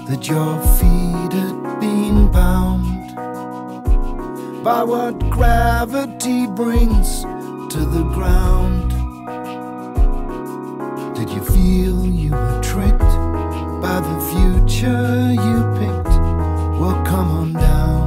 that your feet had been bound by what gravity brings to the ground? Did you feel you were tricked by the future you picked? Well, come on down.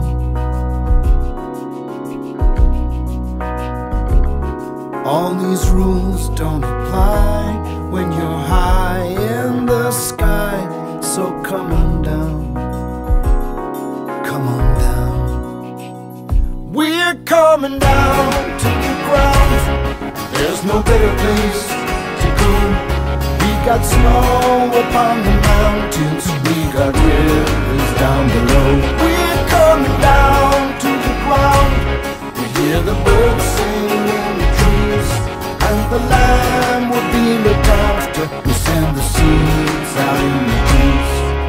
All these rules don't apply when you're high in the sky. So come on down, come on down. We're coming down to the ground. There's no better place to go. We got snow upon the mountains, we got rivers down below. We're coming down to the ground. We hear the birds sing in the trees, and the land will be looked after. We send the seeds out in the breeze.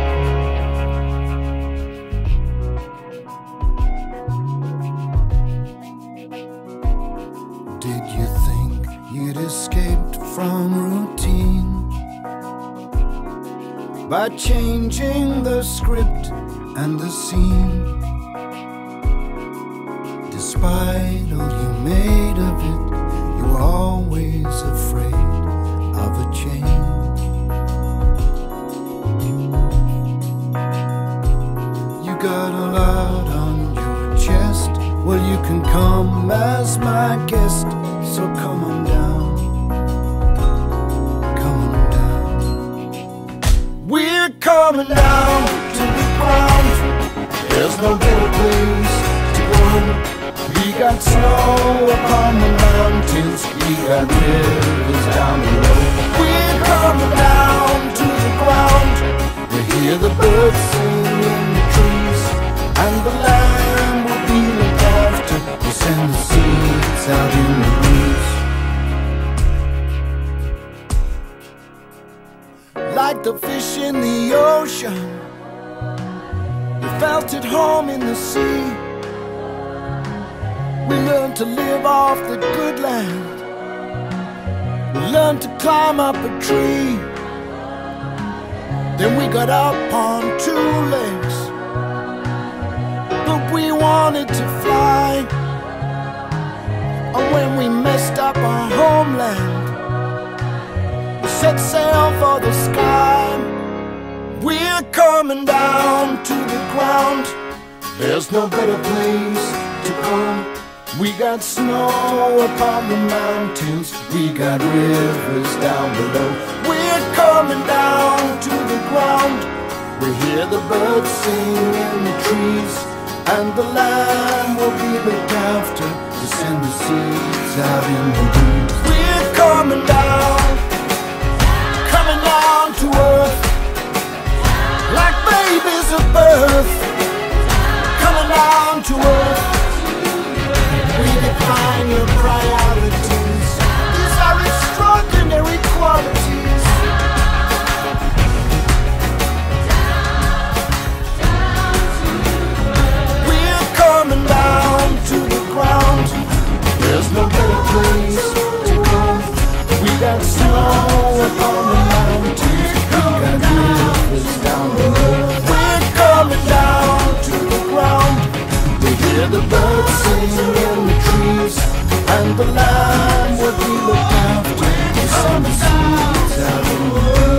Did you think you'd escaped from routine by changing the script and the scene? Despite all you made of it, you were always afraid of a change. You got a lot on your chest. Well, you can come as my guest. So come on down, come on down. We're coming down to the ground. There's no better place to go. We got snow upon the mountains, we got rivers down below. We're coming down to the ground. We hear the birds sing in the trees, and the land will be looked after. We send the seeds out in the breeze. Like the fish in the ocean, we felt at home in the sea. We learned to live off the good land. We learned to climb up a tree. Then we got up on two legs, but we wanted to fly. And when we messed up our homeland, we set sail for the sky. We're coming down to the ground. There's no better place to go. We got snow upon the mountains, we got rivers down below. We're coming down to the ground. We hear the birds sing in the trees, and the land will be looked after. We send the seeds out in the breeze. We're coming down to earth, like babies at birth. Coming down to earth. We define your priorities. These are extraordinary qualities. We're coming down to the ground. There's no better place to go. We got snow upon the mountains, we got rivers down below. We're coming down to the ground. We hear the birds sing in the trees, and the land will be looked after. We send the seeds out in the